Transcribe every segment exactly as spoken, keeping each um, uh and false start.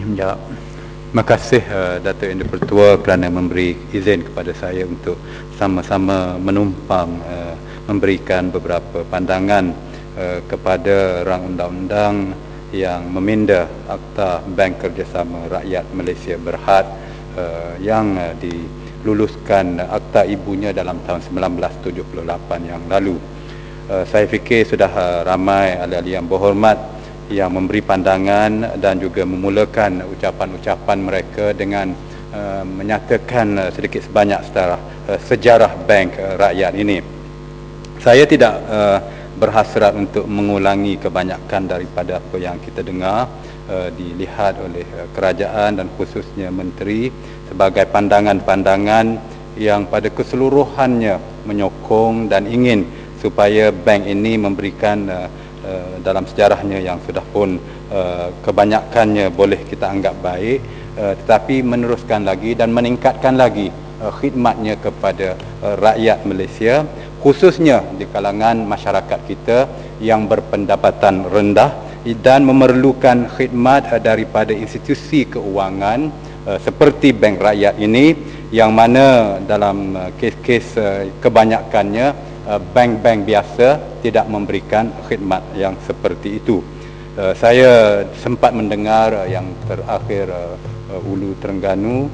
menjawab. Terima kasih uh, Datuk Yang di-Pertua kerana memberi izin kepada saya untuk sama-sama menumpang uh, memberikan beberapa pandangan uh, kepada rang undang-undang yang meminda Akta Bank Kerjasama Rakyat Malaysia Berhad uh, yang uh, diluluskan akta ibunya dalam tahun seribu sembilan ratus tujuh puluh lapan yang lalu. Uh, saya fikir sudah uh, ramai ahli-ahli yang berhormat yang memberi pandangan dan juga memulakan ucapan-ucapan mereka dengan uh, menyatakan uh, sedikit sebanyak secara uh, sejarah bank uh, rakyat ini. Saya tidak uh, berhasrat untuk mengulangi kebanyakan daripada apa yang kita dengar uh, dilihat oleh uh, kerajaan dan khususnya menteri sebagai pandangan-pandangan yang pada keseluruhannya menyokong dan ingin supaya bank ini memberikan uh, Uh, dalam sejarahnya yang sudah pun uh, kebanyakannya boleh kita anggap baik, uh, tetapi meneruskan lagi dan meningkatkan lagi uh, khidmatnya kepada uh, rakyat Malaysia, khususnya di kalangan masyarakat kita yang berpendapatan rendah dan memerlukan khidmat uh, daripada institusi keuangan uh, seperti bank rakyat ini, yang mana dalam uh, kes-kes uh, kebanyakannya bank-bank biasa tidak memberikan khidmat yang seperti itu. Uh, saya sempat mendengar uh, yang terakhir uh, uh, Ulu Terengganu,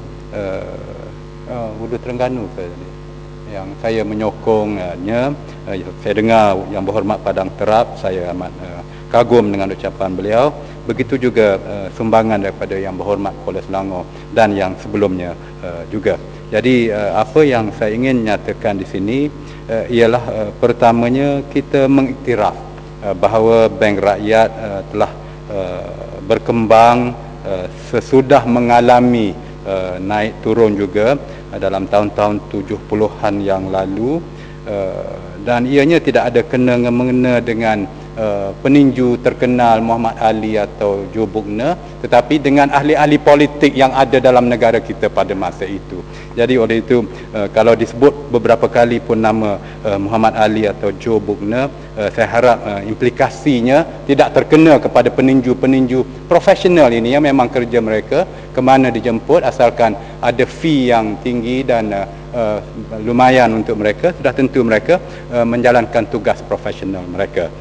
uh, uh, Ulu Terengganu saya, yang saya menyokongnya. Uh, saya dengar Yang Berhormat Padang Terap, saya amat uh, kagum dengan ucapan beliau. Begitu juga uh, sumbangan daripada Yang Berhormat Kuala Selangor dan yang sebelumnya uh, juga. Jadi uh, apa yang saya ingin nyatakan di sini Uh, ialah uh, pertamanya kita mengiktiraf uh, bahawa bank rakyat uh, telah uh, berkembang uh, sesudah mengalami uh, naik turun juga uh, dalam tahun-tahun tujuh puluhan yang lalu, uh, dan ianya tidak ada kena-mengena dengan uh, peninju terkenal Muhammad Ali atau Joe Buckner, tetapi dengan ahli-ahli politik yang ada dalam negara kita pada masa itu. Jadi oleh itu uh, kalau disebut beberapa kali pun nama uh, Muhammad Ali atau Joe Buckner, uh, saya harap uh, implikasinya tidak terkena kepada peninju-peninju profesional ini yang memang kerja mereka ke mana dijemput, asalkan ada fee yang tinggi dan uh, uh, lumayan untuk mereka, sudah tentu mereka uh, menjalankan tugas profesional mereka.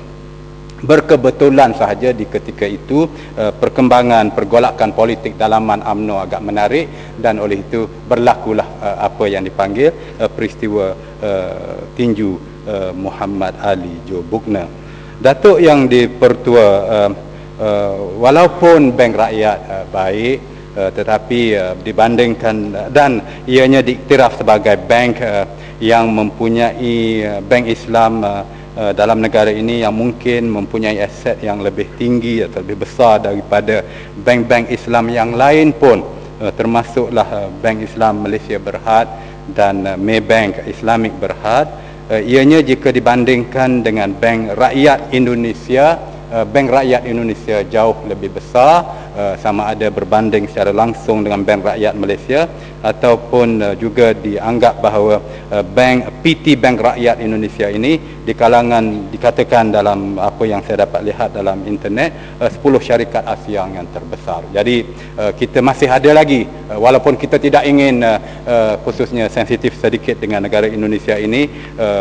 Berkebetulan sahaja di ketika itu uh, perkembangan pergolakan politik dalaman U M N O agak menarik, dan oleh itu berlakulah uh, apa yang dipanggil uh, peristiwa uh, tinju uh, Muhammad Ali Joe Buckner. Datuk Yang di-Pertua, uh, uh, walaupun bank rakyat uh, baik, uh, tetapi uh, dibandingkan uh, dan ianya diiktiraf sebagai bank uh, yang mempunyai uh, bank Islam uh, dalam negara ini yang mungkin mempunyai aset yang lebih tinggi atau lebih besar daripada bank-bank Islam yang lain pun, termasuklah Bank Islam Malaysia Berhad dan Maybank Islamic Berhad. Ianya jika dibandingkan dengan Bank Rakyat Indonesia, Bank Rakyat Indonesia jauh lebih besar, sama ada berbanding secara langsung dengan Bank Rakyat Malaysia ataupun juga dianggap bahawa Bank P T Bank Rakyat Indonesia ini di kalangan, dikatakan dalam apa yang saya dapat lihat dalam internet, sepuluh syarikat Asia yang terbesar. Jadi kita masih ada lagi, walaupun kita tidak ingin khususnya sensitif sedikit dengan negara Indonesia ini,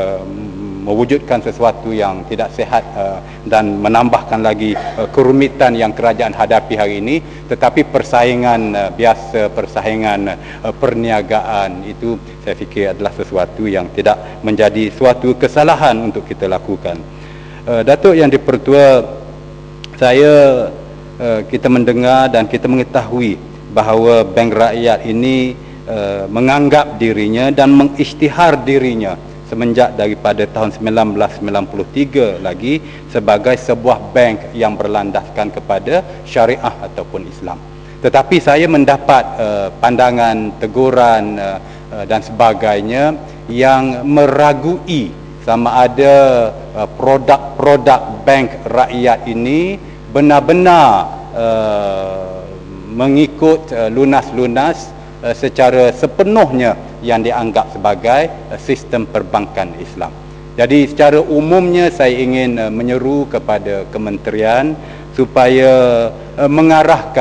mewujudkan sesuatu yang tidak sihat uh, dan menambahkan lagi uh, kerumitan yang kerajaan hadapi hari ini, tetapi persaingan uh, biasa, persaingan uh, perniagaan itu saya fikir adalah sesuatu yang tidak menjadi suatu kesalahan untuk kita lakukan. Uh, Datuk Yang di-Pertua, saya uh, kita mendengar dan kita mengetahui bahawa bank rakyat ini uh, menganggap dirinya dan mengisytihar dirinya semenjak daripada tahun seribu sembilan ratus sembilan puluh tiga lagi sebagai sebuah bank yang berlandaskan kepada syariah ataupun Islam. Tetapi saya mendapat uh, pandangan, teguran uh, uh, dan sebagainya yang meragui sama ada uh, produk-produk bank rakyat ini benar-benar uh, mengikut uh, lunas-lunas uh, secara sepenuhnya yang dianggap sebagai uh, sistem perbankan Islam. Jadi secara umumnya saya ingin uh, menyeru kepada kementerian supaya uh, mengarahkan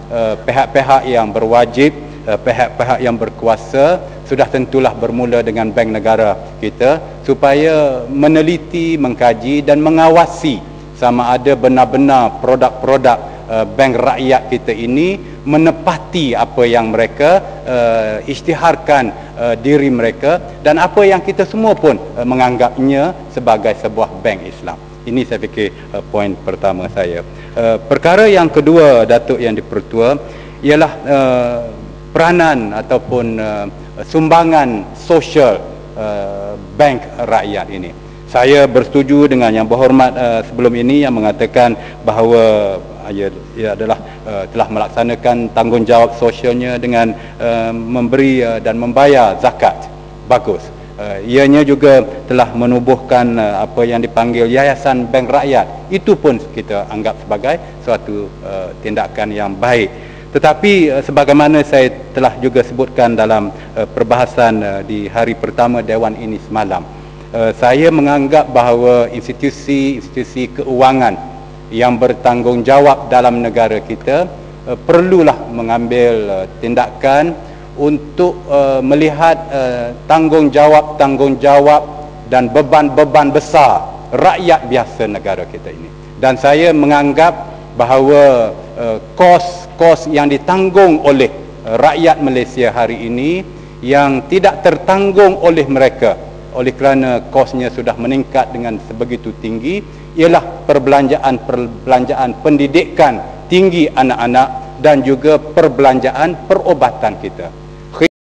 pihak-pihak yang berwajib, pihak-pihak yang berkuasa, sudah tentulah bermula dengan bank negara kita supaya meneliti, mengkaji dan mengawasi sama ada benar-benar produk-produk uh, bank rakyat kita ini menepati apa yang mereka uh, isytiharkan uh, diri mereka dan apa yang kita semua pun uh, menganggapnya sebagai sebuah bank Islam. Ini saya fikir uh, poin pertama saya. Uh, perkara yang kedua, Datuk Yang di-Pertua, ialah uh, peranan ataupun uh, sumbangan sosial uh, bank rakyat ini. Saya bersetuju dengan Yang Berhormat uh, sebelum ini yang mengatakan bahawa uh, ia, ia adalah uh, telah melaksanakan tanggungjawab sosialnya dengan uh, memberi uh, dan membayar zakat. Bagus. Uh, ianya juga telah menubuhkan uh, apa yang dipanggil Yayasan Bank Rakyat. Itu pun kita anggap sebagai suatu uh, tindakan yang baik. Tetapi uh, sebagaimana saya telah juga sebutkan dalam uh, perbahasan uh, di hari pertama Dewan ini semalam, uh, saya menganggap bahawa institusi-institusi keuangan yang bertanggungjawab dalam negara kita uh, perlulah mengambil uh, tindakan untuk uh, melihat uh, tanggungjawab-tanggungjawab dan beban-beban besar rakyat biasa negara kita ini. Dan saya menganggap bahawa uh, kos-kos yang ditanggung oleh uh, rakyat Malaysia hari ini yang tidak tertanggung oleh mereka oleh kerana kosnya sudah meningkat dengan sebegitu tinggi ialah perbelanjaan-perbelanjaan pendidikan tinggi anak-anak dan juga perbelanjaan perubatan kita.